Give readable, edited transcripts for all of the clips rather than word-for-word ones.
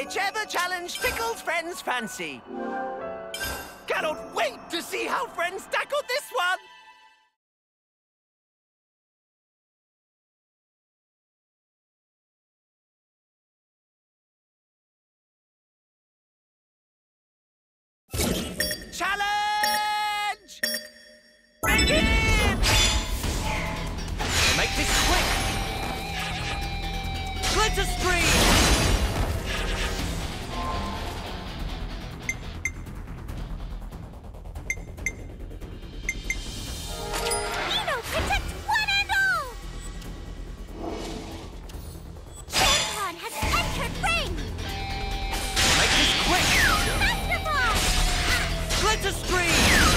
Whichever challenge tickles Friends' fancy. Cannot wait to see how Friends tackle this one! Challenge! Begin! We'll make this quick! Glitter Stream! Eno, protect one and all! Champon has entered ring! Make this quick! Master Ball! Glitter Stream!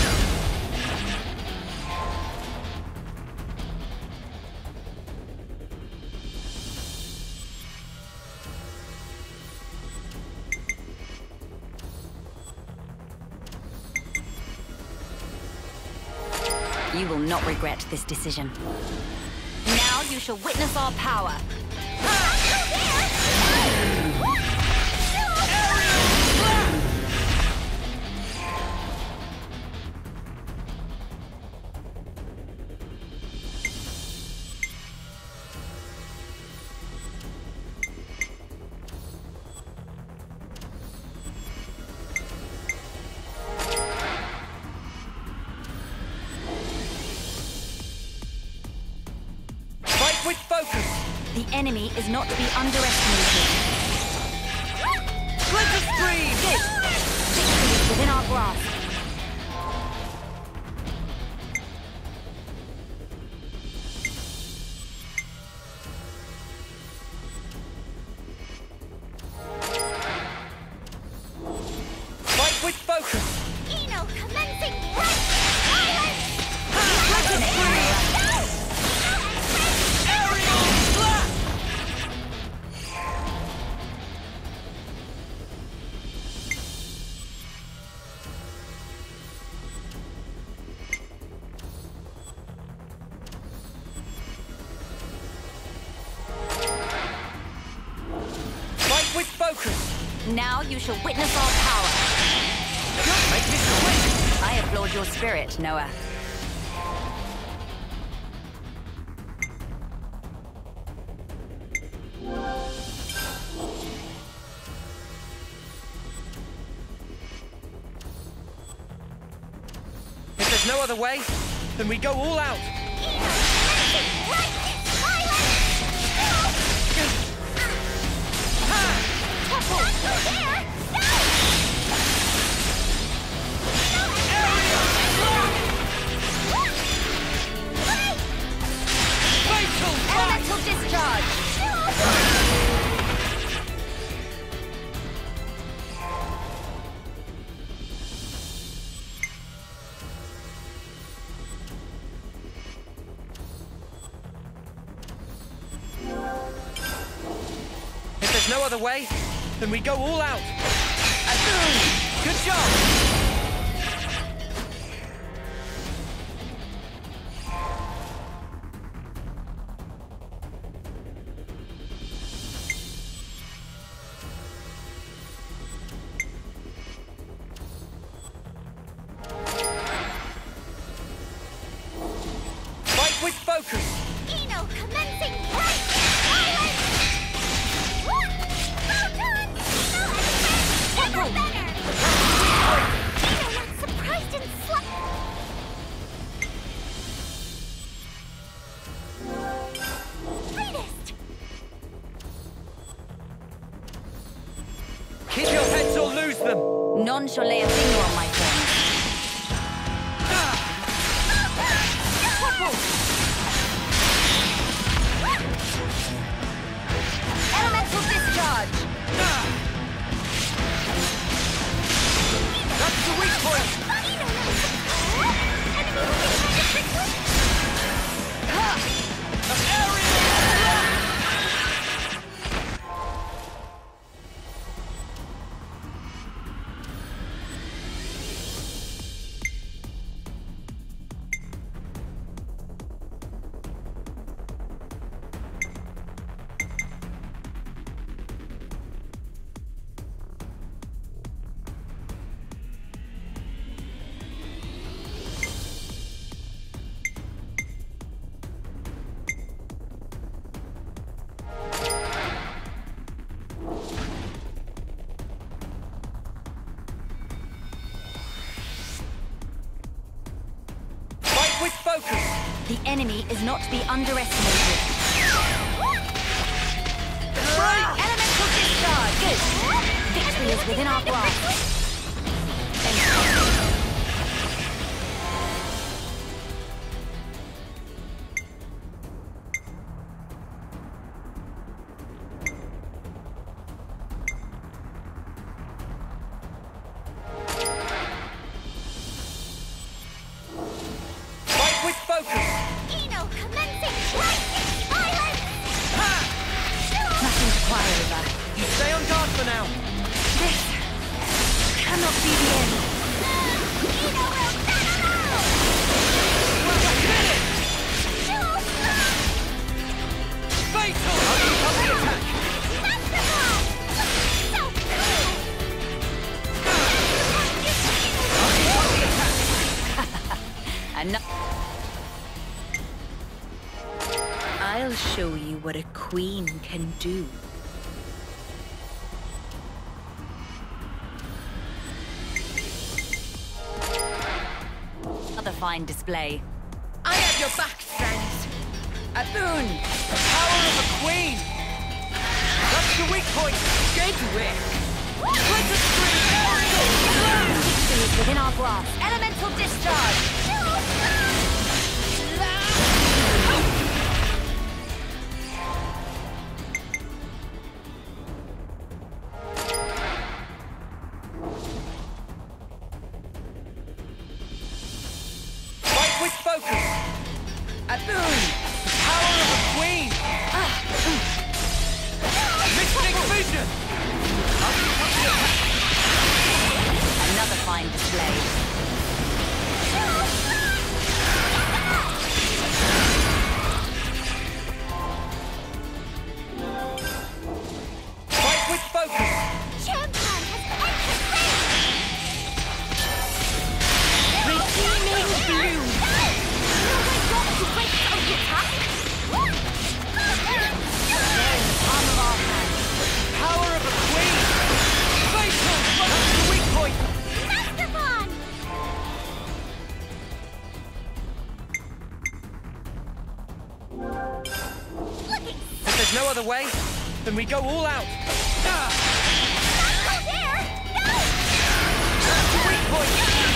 You will not regret this decision. Now you shall witness our power. With focus! The enemy is not to be underestimated. Glitter Stream! Victory is within our grasp. Fight with focus! Eno commencing right! Silence! Glitter Stream! With focus! Now you shall witness our power. Make this quick! I applaud your spirit, Noah. If there's no other way, then we go all out! Elemental discharge! If there's no other way, then we go all out! Good job! Fight with focus! Eno commencing right! Silence! Well done! Eno and Friends! Eno not surprised and Greatest! Keep your heads or lose them! None shall lay a finger on my friend. Elemental discharge! That's the weak point! with focus! The enemy is not to be underestimated. Elemental discharge! Good! Victory is within our grasp. I'll show you what a queen can do. Another fine display. I have your back, friends. A boon. The power of a queen. That's the weak point. Get away. Let us scream. Victory is within our grasp. Elemental discharge. A boon! The power of a queen! Mystic vision! Another fine display. Fight with focus! Champion has entered Redeeming bloom! Power of a queen! Fatal! That's the weak point! Mastafon! If there's no other way, then we go all out! Not go there! No! That's the weak point!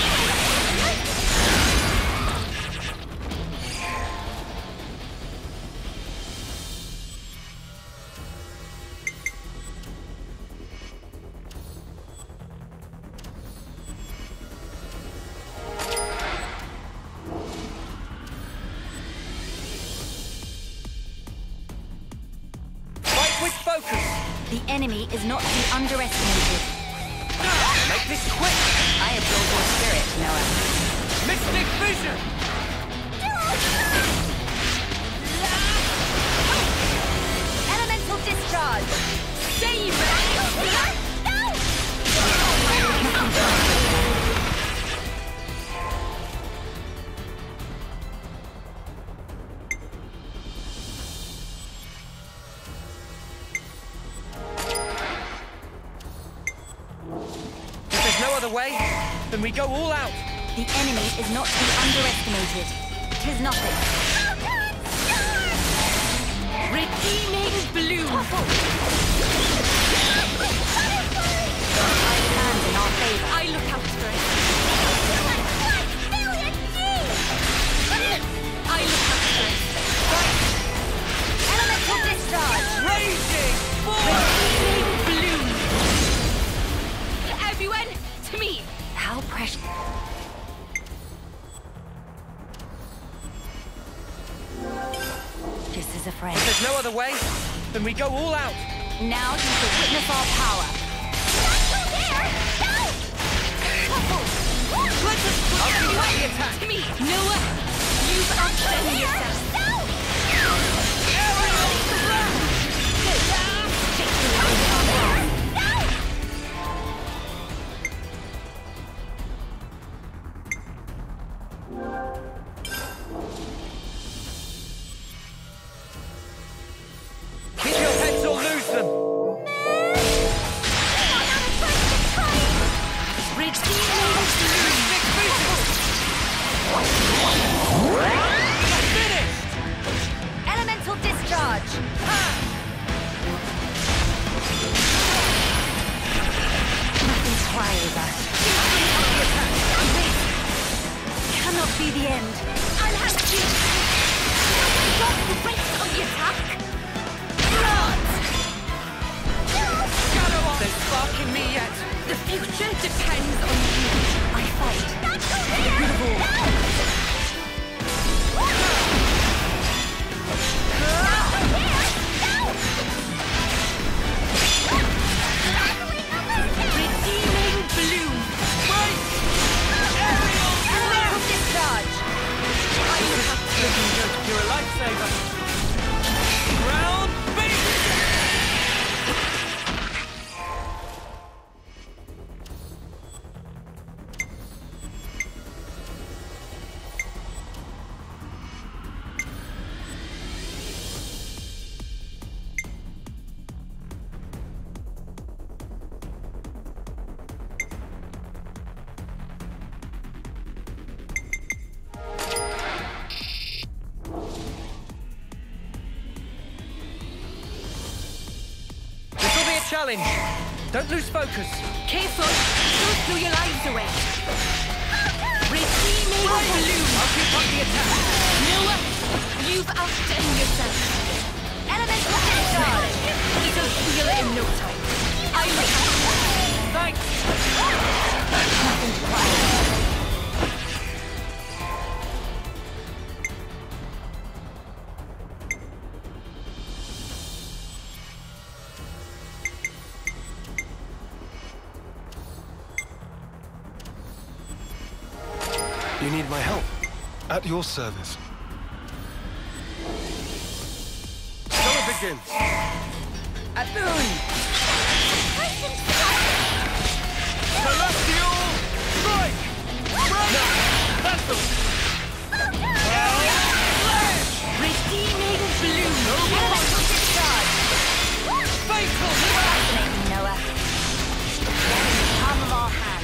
With focus! The enemy is not to be underestimated. Make this quick! I absorb your spirit, Noah. Mystic vision! Elemental discharge! Save it! Way, then we go all out. The enemy is not to be underestimated. 'Tis nothing. Redeeming bloom. I stand in our favor. I look out for it. I look out for it. Elemental discharge. Raging Redeeming bloom. Everyone. To me! How precious. This is a friend. If there's no other way, then we go all out. Now you shall witness our power. Not go there! No! Let us I'll the attack! To me! Noah! You've outdone yourself! No! Aerial thrust! Keep your heads or lose them! Finished! Elemental discharge. Nothing to cry over. Cannot be the end. I'll have you! Stop the brakes on the attack! Blood! Shadow on! There's spark in me yet. The future depends on you. I fight. That's For the good of all. Redeeming bloom! Wait! Elemental discharge. Looking good. You're a lifesaver. Ground beat! Challenge. Don't lose focus. Careful! Don't throw your lives away! Redeeming bloom! I'll keep up the attack. Noah, you've outdone yourself. Elemental discharge. It'll heal in no time. I will. Thanks. Nothing to cry over. You need my help. At your service. So it begins. Adun! Celestial strike! Battle! Redeeming bloom! Elemental discharge. Fatal! Fascinating, Noah. Get in the palm of our hands.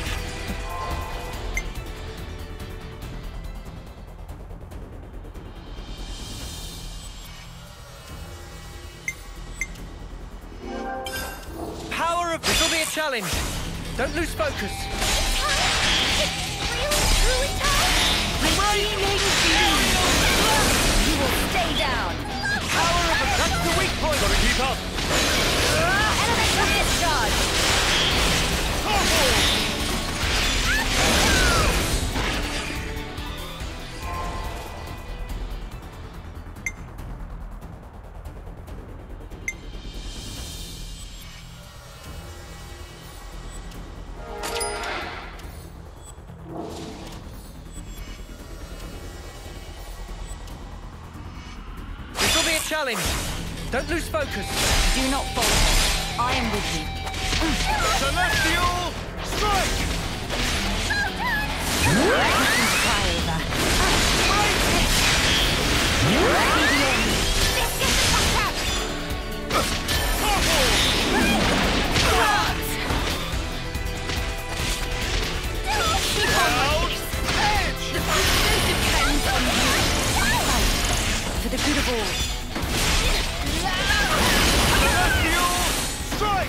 This'll be a challenge. Don't lose focus. Redeeming bloom. You will stay down. Power of that's the weak point. Gotta keep up. Elemental discharge. This'll be a challenge. Don't lose focus. Do not falter. I am with you. Celestial strike! Nothing to cry over. Be the end. The future depends on you. For the good of all. Celestial strike!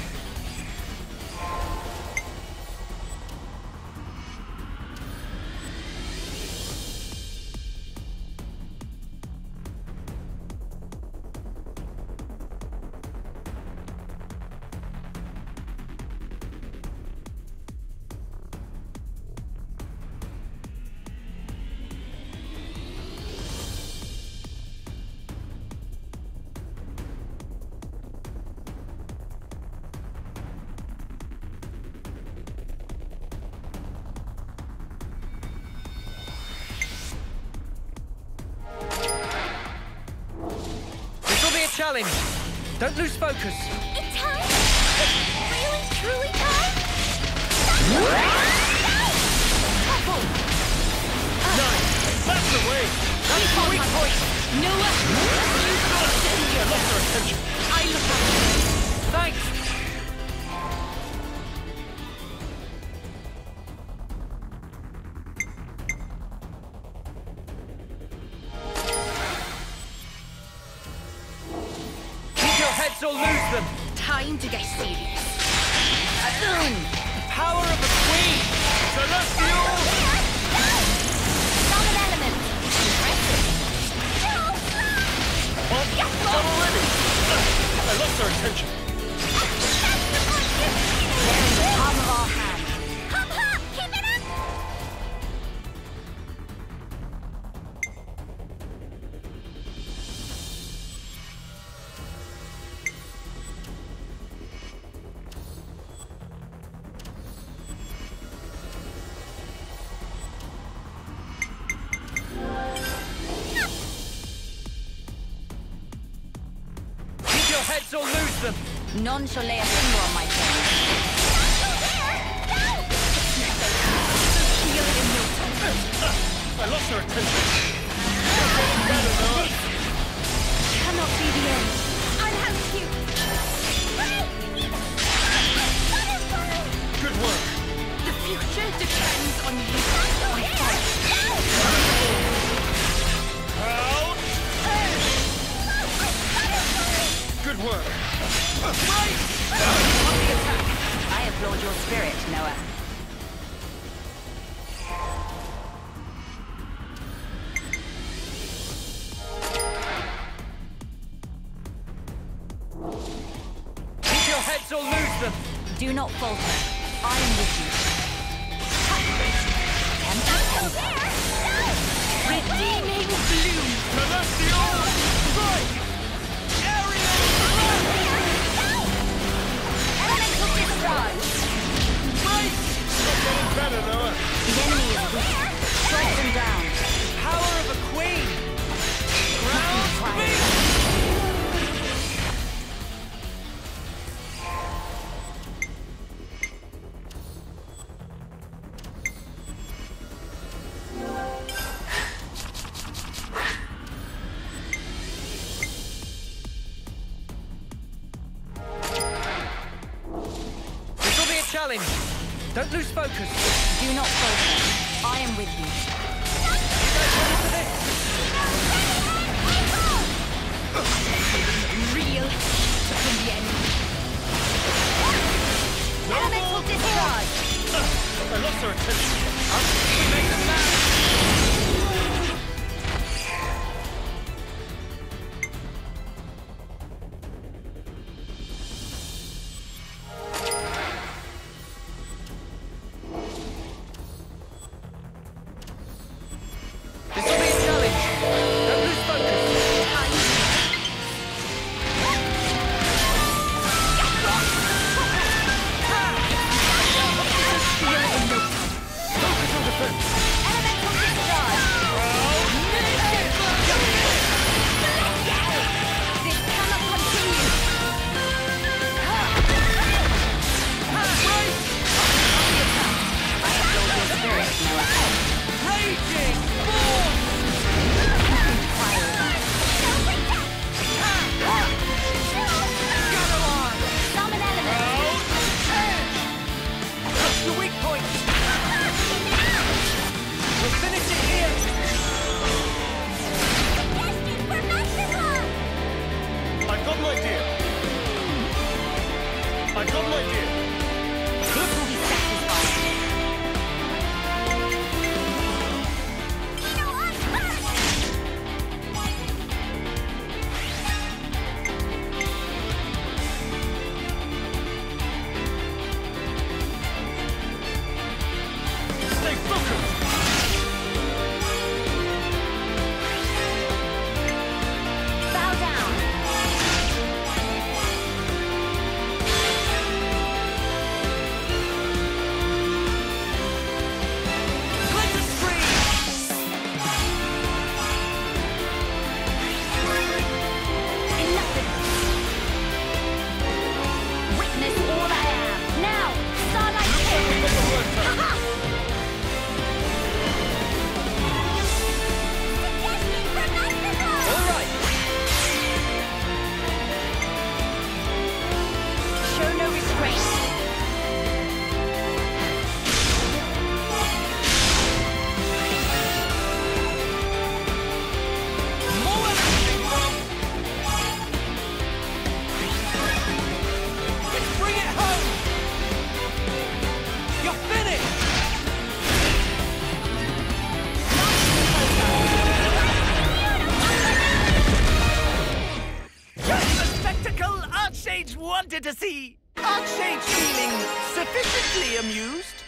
Challenge. Don't lose focus. It's time! It's really, truly time! That's the way. That's the weak point. Noah! You've got to send your Lost our attention. I look after you. Thanks. heads or lose them. Time to get serious. Adun! Power of a queen! Celestial! Summon element. Impressive. Double living! I lost their attention. They're in the palm of our hand. Hop, hop! Keep it up! Keep your heads or lose them. None shall lay a finger on my toes. I lost their attention. Cannot be the end. I'll have you. Good work. The future depends on you. I fight. Good work. On the attack. I applaud your spirit, Noah. Keep your heads or lose them. Do not falter. I am with you. Redeeming bloom. Celestial! Strike! Aerial! Elemental discharge. Right! Not getting better, Noah. The enemy is weak. Strike them down. Power of a queen! Ground Fire. beat! This'll be a challenge. Don't lose focus. Do not falter. I am with you. Ready for this? Real from the enemy. Elemental discharge. I lost their attention. We make them mad. This'll be a challenge. Don't lose focus. Focus on defense. Elemental discharge. This cannot continue. I applaud your spirit, Noah. Raging force! Gather on! Summon element. Touch the weak point! We'll finish it here! I got an idea. I got an idea. This will be satisfying. Archmage wanted to see. Archmage feeling sufficiently amused?